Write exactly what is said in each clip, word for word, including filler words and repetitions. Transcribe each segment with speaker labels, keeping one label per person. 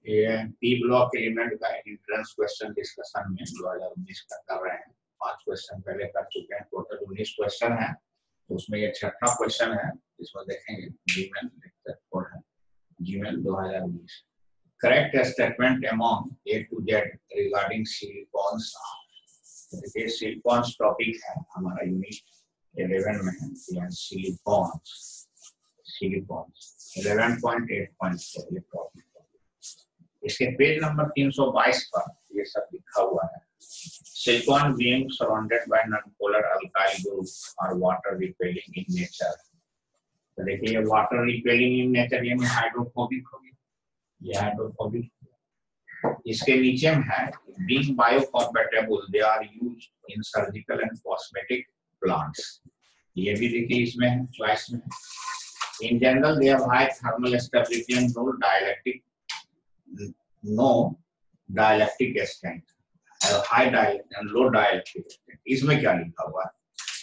Speaker 1: ये P block element का entrance question discussion में दो हज़ार उन्नीस का कर रहे हैं। पांच क्वेश्चन पहले कर चुके हैं, टोटल उन्नीस क्वेश्चन है। तो उसमें ये छठा क्वेश्चन है, इसमें देखेंगे जीमेल कोड है जीमेल दो हज़ार उन्नीस। Correct statement among A to Z regarding silicones. देखिए सिलिकॉन्स टॉपिक है हमारा यूनिट इलेवन में है। Silicones silicones eleven point eight point four ये टॉपिक। इसके पेज नंबर तीन सौ बाईस पर ये सब लिखा हुआ है। Silicon being surrounded by nonpolar alkyl group और वाटर रिपेलिंग इन नेचर। तो देखिए ये वाटर रिपेलिंग इन नेचर ये में हाइड्रोफोबिक हो गया, ये हाइड्रोफोबिक। इसके नीचे में है being biocompatible they are used in surgical and cosmetic plants. ये भी देखिए इसमें है, चॉइस में है। In general they have high thermal stability and low dielectric no dielectric strength, high dielectric and low dielectric strength. इसमें क्या लिखा हुआ है?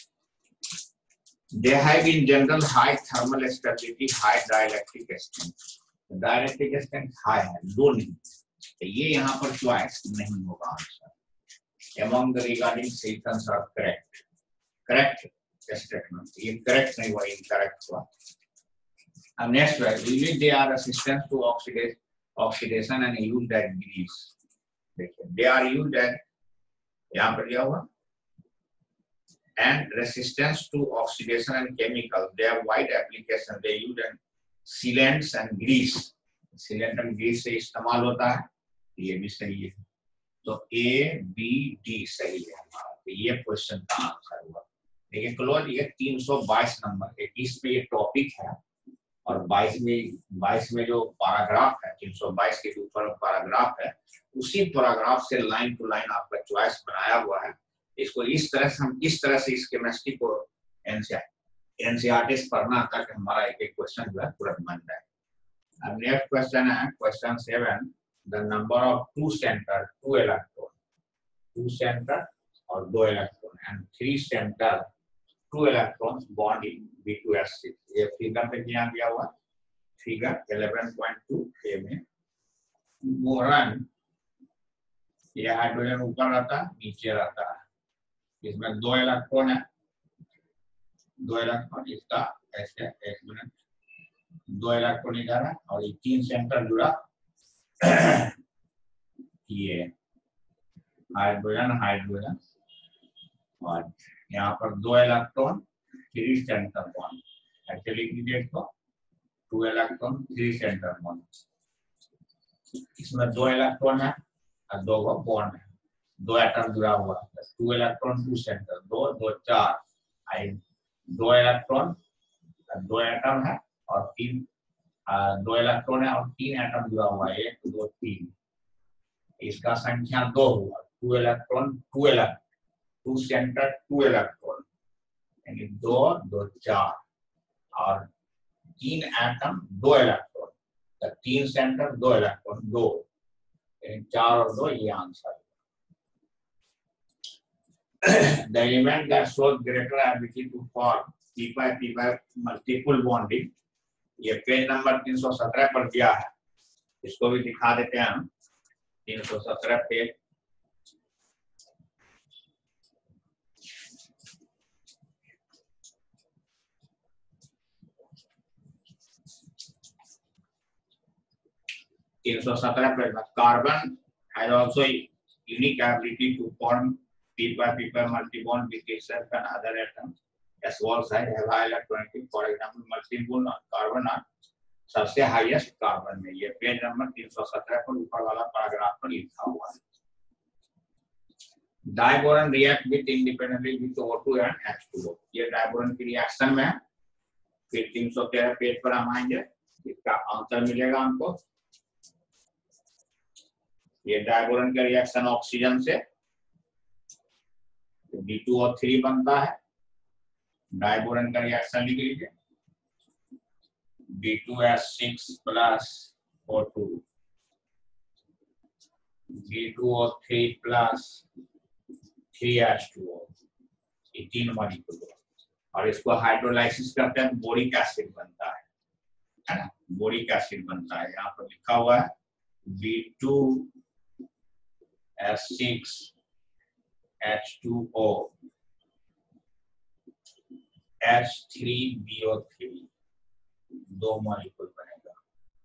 Speaker 1: They have in general high thermal stability, high dielectric strength. Dielectric strength high है, low नहीं। तो ये यहाँ पर चॉइस नहीं होगा answer. Among the regarding statements are correct. Correct statement. ये correct नहीं हुआ, incorrect हुआ। अब next है, usually they are resistant to oxidation oxidation and used as grease. They are used as यहाँ पर क्या हुआ and resistance to oxidation and chemicals. They have wide application. They use and sealants and grease. Sealant and grease से इस्तेमाल होता है, ये भी सही है। तो A, B, D सही है हमारा। तो ये क्वेश्चन का आंसर हुआ। देखिए क्लोज ये तीन सौ बाईस नंबर इक्कीस में ये टॉपिक है और बाईस में बाईस में जो पैराग्राफ है तीन सौ बाईस के ऊपर पैराग्राफ है, उसी पैराग्राफ से लाइन टू लाइन आपका चॉइस बनाया हुआ है। इसको इस तरह से हम किस तरह से इस केमिस्ट्री को एनसीईआरटी पढ़ना ताकि हमारा एक एक क्वेश्चन जो है तुरंत बन जाए। अब नेक्स्ट क्वेश्चन है question seven. The number of two centre two electron, two centre और दो electron and three centre two electrons bond in B two S six. ये फिगर पे क्या दिया हुआ figure eleven point two A में boron ये हाइड्रोजन ऊपर रहता है नीचे रहता है। इसमें दो इलेक्ट्रॉन है, दो इलेक्ट्रॉन इसका ऐसे एक मिनट दो इलेक्ट्रॉन इधर है और ये तीन सेंटर जुड़ा ये हाइड्रोजन हाइड्रोजन और यहाँ पर दो electron three centre bond. Actually इसको two electron three centre bond. इसमें दो इलेक्ट्रॉन है और दो को बॉन्ड है, दो एटम जुड़ा हुआ है। टू इलेक्ट्रॉन टू सेंटर दो दो चार, दो इलेक्ट्रॉन दो एटम है और तीन दो इलेक्ट्रॉन है और तीन एटम जुड़ा हुआ है, एक दो तीन। इसका संख्या दो हुआ। Two electron two electron two centre two electron यानी दो दो चार और तीन एटम दो इलेक्ट्रॉन, तो तीन सेंटर दो इलेक्ट्रॉन दो यानी चार और दो ये answer. The element that shows greater ability to form p by p by multiple bonding, ये पेज नंबर तीन सौ सत्रह पर दिया है। इसको भी दिखा देते हैं हम। तीन सौ सत्रह पेज तीन सौ सत्रह पर carbon has also unique ability to form p by p by multi-bond with itself and other atoms as well side have high electronegativity. For example, multi-bond carbon are सबसे हाईएस्ट कार्बन में। ये page number तीन सौ सत्रह पर ऊपर वाला paragraph पर लिखा हुआ है। Diborane react with independently with O two and H two O। ये डाइबोरन की रिएक्शन में है। फिर तीन सौ तेरह पेज पर हम आएंगे, इसका आंसर मिलेगा हमको। ये डाइबोरन का रिएक्शन ऑक्सीजन से बी टू O थ्री बनता है। डाइबोरन का रिएक्शन लिख लीजिए B two S six plus O two, B two O three plus three H two O, ये तीन मॉलिक्यूल और इसको हाइड्रोलाइसिस करते हैं बोरिक एसिड बनता है, है ना। बोरिक एसिड बनता है, यहाँ पर लिखा हुआ है B two S six H two O H three B O three, दो मॉलिक्यूल बनेगा,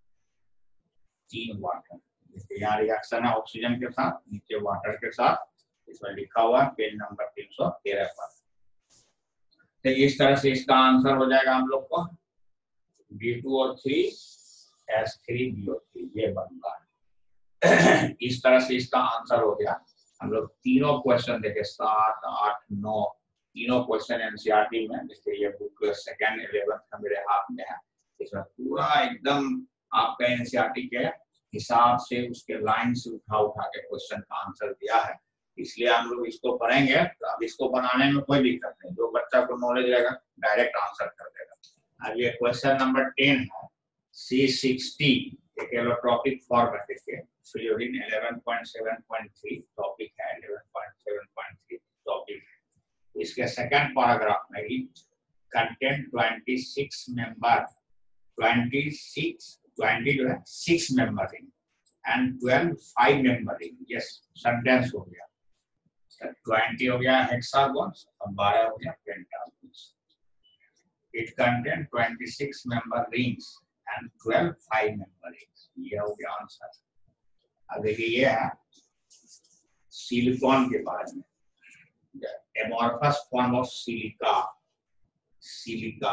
Speaker 1: तीन वाटर। यहाँ रिएक्शन है ऑक्सीजन के साथ, नीचे वाटर के साथ, इसमें लिखा हुआ है पेज नंबर तीन सौ तेरह पर। तो इस तरह से इसका आंसर हो जाएगा हम लोग को बी टू और three S three B O three, ये बनता है। इस तरह से इसका आंसर हो गया। हम लोग तीनों क्वेश्चन देखे, सात आठ नौ, तीनों क्वेश्चन एनसीईआरटी में, जैसे ये बुक सेकेंड इलेवेंथ का मेरे हाथ में है, इसमें पूरा एकदम आपका एनसीईआरटी के हिसाब से उसके लाइन से उठा उठा के क्वेश्चन का आंसर दिया है। इसलिए हम लोग इसको पढ़ेंगे तो अब इसको बनाने में कोई दिक्कत नहीं, जो बच्चा को नॉलेज रहेगा डायरेक्ट आंसर कर देगा। अब ये क्वेश्चन नंबर टेन है, सी सिक्सटी एक एलोट्रॉपिक फॉर्म है, देखिए fullerene eleven point seven point three topic है, eleven point seven point three topic है। इसके सेकंड पैराग्राफ में ही कंटेंट छब्बीस मेंबर छब्बीस ट्वेंटी जो है six member ring and twelve five member ring, yes sentence हो गया। ट्वेंटी हो गया हेक्सागोन्स और बारह हो गया pentagons. It contain twenty six member rings and twelve five member rings, ये हो गया आंसर। अब देखिए ये है सिलिकॉन के बारे में, amorphous form of silica, silica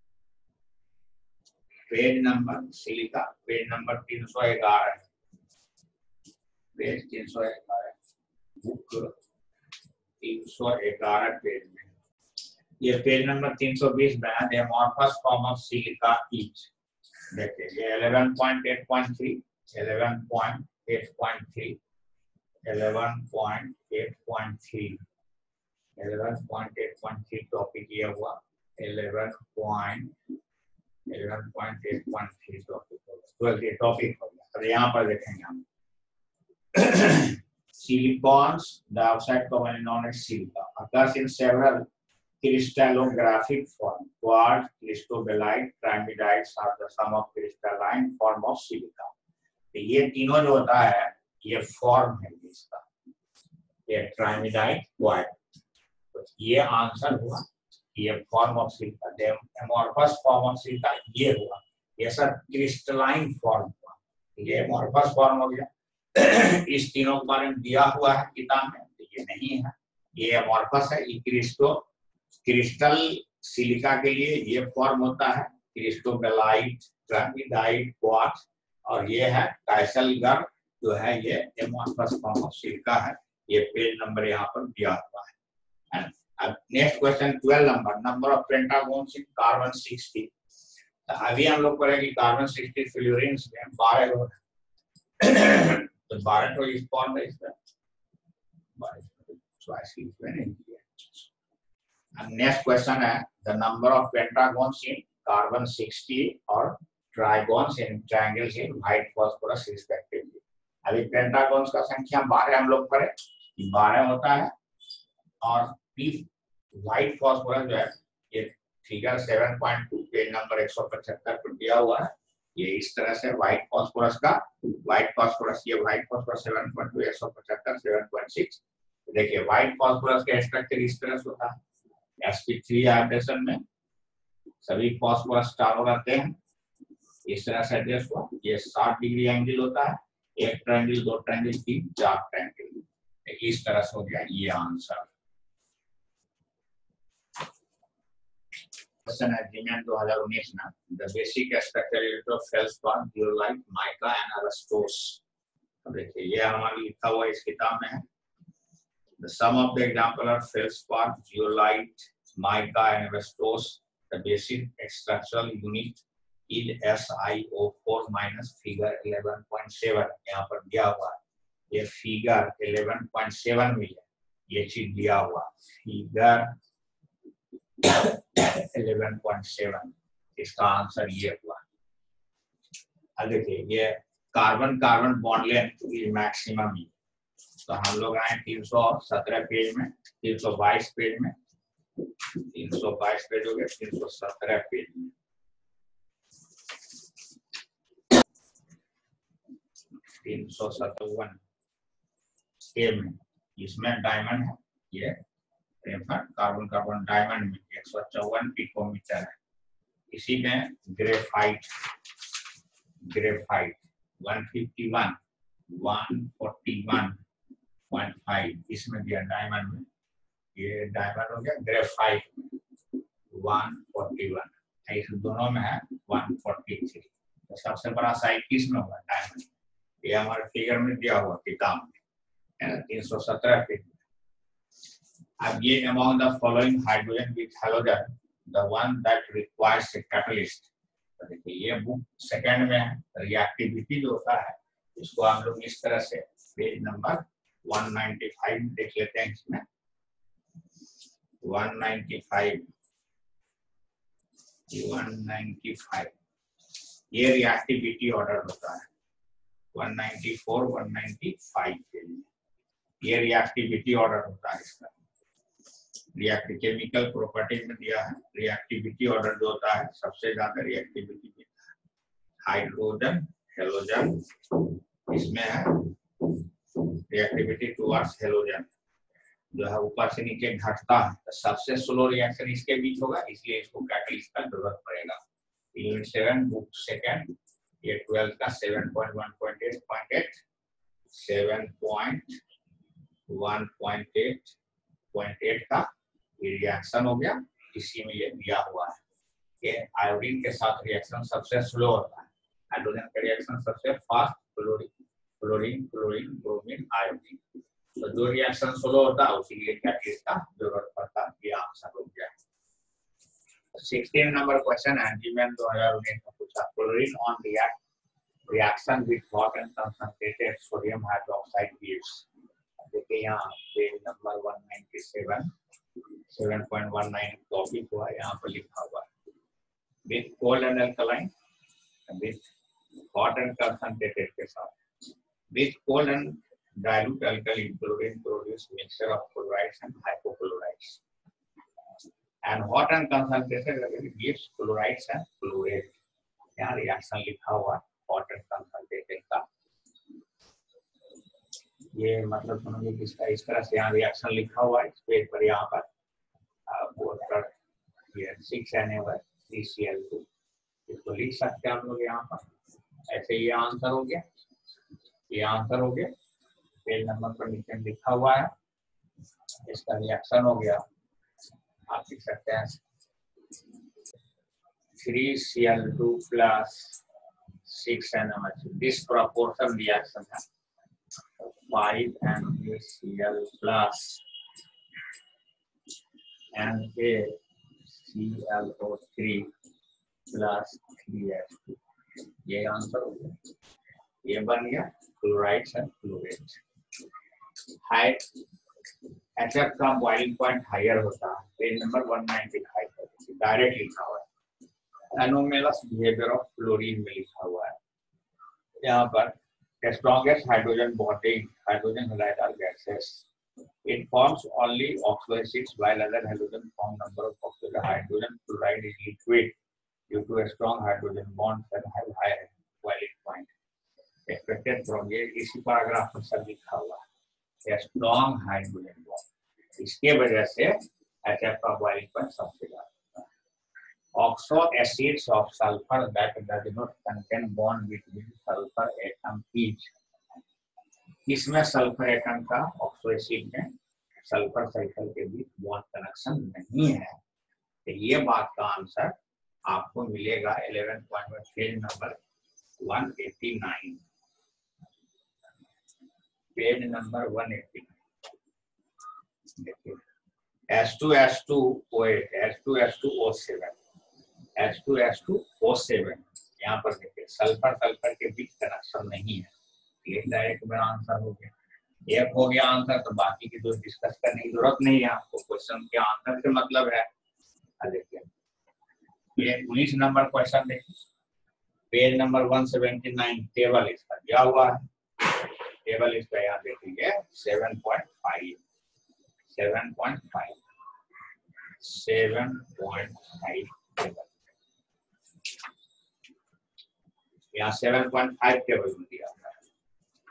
Speaker 1: page number, silica page number तीन सौ ग्यारह, पेज तीन सौ ग्यारह, बुक तीन सौ ग्यारह पेज में। ये पेज नंबर तीन सौ बीस में है, amorphous form of silica is, देखिए ये eleven point eight point three, eleven point eight point three, eleven point eight point three, eleven point eight point three topic ये हुआ, eleven point eleven point eight point three topic हो गया, twelve ये topic हो गया। अब यहाँ पर देखेंगे हम silicons dioxide commonly known as silica occurs in several crystallographic forms. Quartz, crystobelite, trimidites are the sum of crystalline form of silica. तो ये तीनों जो होता है ये फॉर्म है इसका, ये ट्राइमिडाइट क्वार्ट्ज, तो ये आंसर हुआ, ये form of silica. Amorphous form of silica ये हुआ, ये सब क्रिस्टलाइन फॉर्म हुआ, ये एमॉर्फस फॉर्म हो गया। इस तीनों के बारे में दिया हुआ है किताब में, तो ये नहीं है, ये एमॉर्फस है। ये क्रिस्टो क्रिस्टल सिलिका के लिए ये फॉर्म होता है क्रिस्टोबेलाइट, ट्रामिडाइट, क्वार्ट्ज, और ये है टाइसलगर जो है ये एमॉर्फस फॉर्म ऑफ सिलिका है। ये पेज नंबर यहाँ पर दिया हुआ है। अब next question twelve number, number of pentagons in carbon sixty. तो अभी हम लोग पढ़ेंगे कार्बन सिक्सटी फ्लोरीन्स में बारह लोग, तो बारह तो इस फॉर्म में इसमें नेक्स्ट क्वेश्चन है the number of pentagons in carbon sixty और trigons in triangles in white phosphorus respectively. अभी पेंटागोन्स का संख्या बारह हम लोग पढ़े, बारह होता है, और व्हाइट फास्फोरस जो है ये figure seven point two page number एक सौ पचहत्तर पर दिया हुआ है। ये इस तरह से व्हाइट फास्फोरस का, व्हाइट फास्फोरस ये white phosphorus seven point two एक सौ पचहत्तर सेवन पॉइंट सिक्स। देखिए व्हाइट फास्फोरस का स्ट्रक्चर इस तरह से होता है, एस पी थ्री हाइड्रेशन में सभी फास्फोरस चारों रहते हैं, इस तरह से एडजस्ट हुआ। ये साठ डिग्री एंगल होता है, एक ट्रायंगल, दो ट्रायंगल, तीन चार ट्रायंगल, इस तरह से हो गया ये आंसर। क्वेश्चन है जीमेन दो हज़ार उन्नीस में, the basic structure of feldspar, zeolite, mica and asbestos. अब देखिए ये हमारा लिखा हुआ इस किताब में है, the some of the example of feldspar, zeolite, mica and asbestos, the basic structural unit is S I O four minus figure eleven point seven. यहाँ पर दिया हुआ है, ये फिगर इलेवन पॉइंट सेवन में है, ये चीज दिया हुआ फिगर इलेवन पॉइंट सेवन, इसका आंसर ये हुआ। अब देखिए ये carbon carbon bond length maximum, तो हम लोग आए तीन सौ सत्रह पेज में, तीन सौ बाईस पेज में, तीन सौ बाईस पेज हो गए, तीन सौ सत्रह पेज में। तीन सौ सत्तावन के में, इसमें डायमंड है, ये कार्बन कार्बन डायमंड में एक सौ चौवन पिकोमीटर है। इसी में ग्रेफाइट ग्रेफाइट एक सौ इक्यावन, एक सौ इकतालीस पॉइंट पाँच, इसमें दिया डायमंड में, ये डायमंड हो गया। ग्रेफाइट एक सौ इकतालीस, इस दोनों में है एक सौ तैंतालीस। तो सबसे बड़ा साइज किस में होगा? डायमंड। ये हमारे फिगर में दिया हुआ किताब में तीन सौ सत्रह पे। अब ये among the following hydrogen with halogen the one that requires a catalyst, तो देखिए ये बुक सेकंड में है। रिएक्टिविटी जो होता है इसको हम लोग इस तरह से पेज नंबर एक सौ पचानवे देख लेते हैं। इसमें एक सौ पचानवे एक सौ पचानवे ये रिएक्टिविटी ऑर्डर होता है। एक सौ चौरानवे एक सौ पचानवे के लिए ये रिएक्टिविटी ऑर्डर होता है। इसका रिएक्टिव केमिकल प्रॉपर्टी में दिया है। रिएक्टिविटी ऑर्डर जो होता है सबसे ज्यादा रिएक्टिविटी देता है हाइड्रोजन हेलोजन, इसमें है रिएक्टिविटी टुवर्ड्स हेलोजन जो है ऊपर से नीचे घटता है। तो सबसे स्लो रिएक्शन इसके बीच होगा, इसलिए इसको कैटलिस्ट का जरूरत पड़ेगा। यूनिट सेवन बुक सेकंड, ये ट्वेल्व का seven point one point eight point eight seven point one point eight point eight का ये रिएक्शन हो गया। इसी में ये दिया हुआ है कि आयोडीन के साथ रिएक्शन सबसे स्लो होता है, हाइड्रोजन का रिएक्शन सबसे fast chlorine chlorine chlorine bromine iodine. तो जो रिएक्शन स्लो होता है उसी लिए कैटलिस्ट का जरूरत पड़ता है। ये आंसर हो गया। सोलह नंबर क्वेश्चन एनजीएम दो हज़ार उन्नीस में पूछा, chlorine on react reaction with hot and concentrated sodium hydroxide gives. देखिए यहाँ पेज नंबर एक सौ सत्तानवे सात पॉइंट एक नौ टॉपिक हुआ, यहाँ पर लिखा हुआ है with cold and alkaline with hot and concentrated के साथ with cold and dilute alkali chlorine produce mixture of chlorides and hypochlorites and hot and concentrated alkali gives chlorides and chlorate। यहाँ रिएक्शन लिखा हुआ hot and concentrated का, ये मतलब समझिए किसका, इस तरह से यहाँ रिएक्शन लिखा हुआ है इस पेज पर। यहाँ पर बोर्ड पर ये six N A three C L two, इसको लिख सकते हैं हम लोग यहाँ पर। ऐसे ये आंसर हो गया, ये आंसर हो गया। पेज नंबर पर नीचे लिखा हुआ है, इसका रिएक्शन हो गया। आप लिख सकते हैं three C L two plus six N M H, this proportion reaction है five N A C L plus N A C L O three plus three H two. ये आंसर हो गया। ये बन गया chlorides and chlorates. High H F का boiling point higher होता है। पेज नंबर एक सौ पचानवे डायरेक्ट लिखा हुआ है। एनोमेलस बिहेवियर ऑफ क्लोरीन में लिखा हुआ है। यहाँ पर strongest hydrogen bonding hydrogen halide are gases, it forms only oxo while other halogen form number of oxygen. Hydrogen chloride is liquid due to a strong hydrogen bonds and have high boiling point expected from ये इसी paragraph में सब लिखा हुआ है। Strong hydrogen bond, इसके वजह से एचएफ का बॉइलिंग पॉइंट सबसे ज्यादा है। Oxo acids of sulphur that does not contain bond between sulphur atom is, इसमें सल्फर एटम का ऑक्सो एसिड में सल्फर सल्फर के बीच बॉन्ड कनेक्शन नहीं है। तो ये बात का आंसर आपको मिलेगा ग्यारह पॉइंट में पेज नंबर एक सौ नवासी, पेज नंबर एक सौ अस्सी। देखिए H two H two O eight H two H two O seven H two H two O seven, यहाँ पर देखिए सल्फर सल्फर के बीच कनेक्शन नहीं है। ये डायरेक्ट मेरा आंसर हो गया। एक हो गया आंसर, तो बाकी की जो डिस्कस करने की जरूरत नहीं है आपको। क्वेश्चन के आंसर से मतलब है। देखिए ये उन्नीस नंबर क्वेश्चन देखिए, पेज नंबर एक सौ उन्यासी, टेबल इसका दिया हुआ है। टेबल इसका यहाँ देखिए seven point five seven point five seven point five table, यहाँ सेवन पॉइंट फाइव टेबल में दिया हुआ है।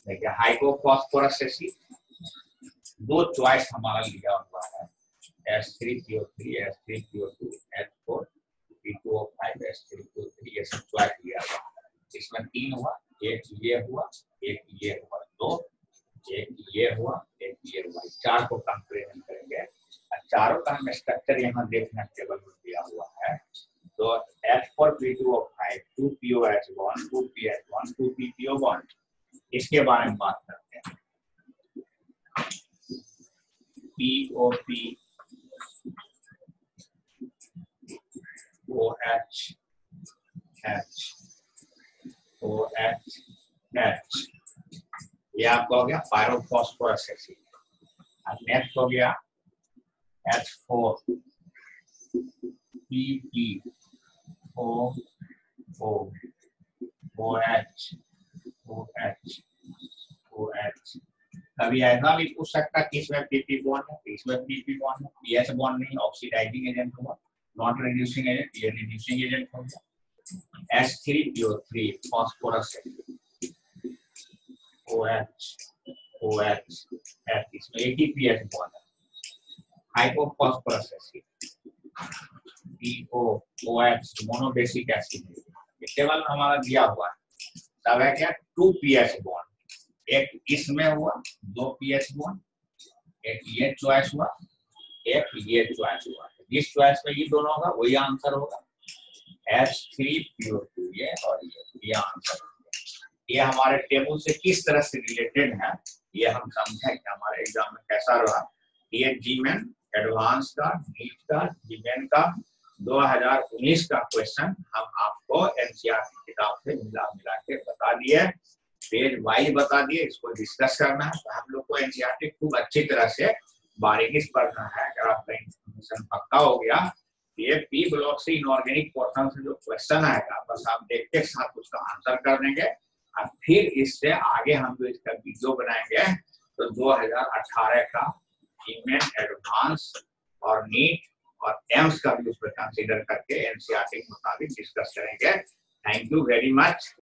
Speaker 1: देखिए हाइपोफॉस्फोरस एसिड, दो चॉइस हमारा लिया हुआ है, H three P O three, H three P O two, H four P two O five, H three P O three, ये सब चॉइस लिया हुआ है। इसमें तीन हुआ, एक ये हुआ, एक ये हुआ, दो, एक ये हुआ, एक ये हुआ, चार को कंपेरिजन करेंगे। चारों का हमें स्ट्रक्चर यहाँ देखना टेबल में दिया हुआ है। तो H four P two O five, two P O H one, two P H one, two P P O one, इसके बारे में बात करते हैं। P O P, O H, H, O H, H, ये आपका हो गया पायरोफॉस्फोरस एसिड। अब नेक्स्ट हो गया H four P P O O, O H, O H, O H. कभी ऐसा भी पूछ सकता कि इसमें पीपी बॉन्ड है, इसमें पीपी बॉन्ड है, पीएच बॉन्ड नहीं, ऑक्सीडाइजिंग एजेंट हुआ, नॉन रिड्यूसिंग एजेंट, ये रिड्यूसिंग एजेंट हो गया। H three P O three phosphorous acid, OH, OH, H, इसमें एक ही पीएच बॉन्ड है। Hypophosphorous acid, P O, OH, monobasic acid, ये टेबल में हमारा दिया हुआ है। तब है क्या, टू पीएच बॉन्ड, एक इसमें हुआ, दो पीएच बॉन्ड, एक ये चॉइस हुआ, एक ये चॉइस हुआ। जिस चॉइस में ये दोनों होगा वही आंसर होगा। H three P O two, ये और ये, ये आंसर होगा। ये हमारे टेबल से किस तरह से रिलेटेड है, ये हम समझें कि हमारे एग्जाम में कैसा रहा। ये जीमेन एडवांस का, नीट का, जीमेन का दो हज़ार उन्नीस का क्वेश्चन हम आपको एनसीईआरटी किताब से मिला मिला के बता दिए, पेज वाइज बता दिए। इसको डिस्कस करना है तो हम लोग को एनसीईआरटी खूब अच्छी तरह से बारीकी से पढ़ना है। अगर आपका इंफॉर्मेशन पक्का हो गया, ये पी ब्लॉक से इनऑर्गेनिक पोर्शन से जो क्वेश्चन आएगा, बस आप देखते साथ उसका आंसर कर देंगे। और फिर इससे आगे हम जो इसका वीडियो बनाएंगे तो दो हज़ार अठारह का जीमेन एडवांस और नीट और एम्स का भी उस पर कंसीडर करके एनसीईआरटी के मुताबिक डिस्कस करेंगे। Thank you very much.